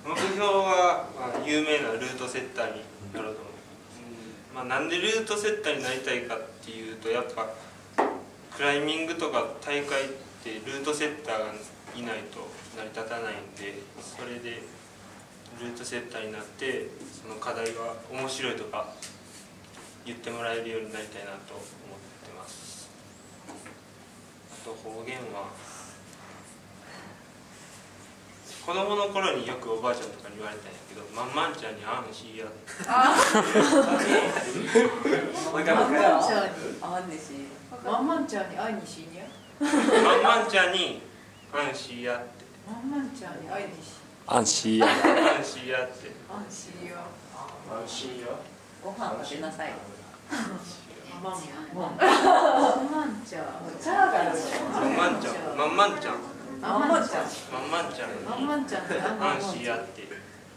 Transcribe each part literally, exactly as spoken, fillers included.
目標は、まあ、有名なルートセッターになろうと思います。うん、まあ、なんでルートセッターになりたいかっていうと、やっぱクライミングとか大会ってルートセッターがいないと成り立たないんで、それでルートセッターになってその課題が面白いとか言ってもらえるようになりたいなと思ってます。あと方言は子供の頃によくおばあちゃんとかに言われたんやけど、まんまんちゃんにあんしやって。 まんまんちゃんにあんにし。まんまんちゃんにあんにしにゃ。 まんまんちゃんにあんしやって。 まんまんちゃんにあんにし。 安心や。 あんしやって。 あんしよ。 あんしや。 ご飯食べなさい。まんまんちゃん。 まんまんちゃん。まんまんちゃん。 まんまんちゃん。 まんまんちゃんにまんまんちゃんってあんしやって。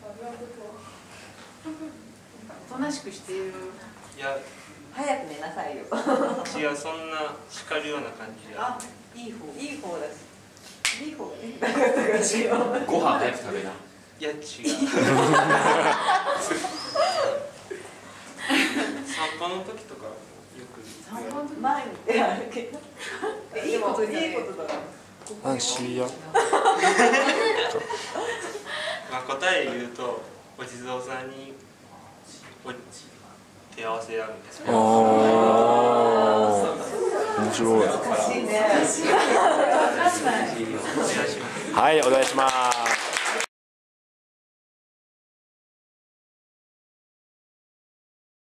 おとなしくしている。 いや、 早く寝なさいよ。 違う、そんな叱るような感じで。 あ、いい方。いい方だし。いい方がいい。 ご飯早く食べな。 いや、違う。散歩の時とかよく。 散歩の時前にってあるけど。いいこといいことだ。 安心や。 まあ答え言うとお地蔵さんに手合わせやみたいな。 ああ。面白い。 難しいね。 はい、お願いします。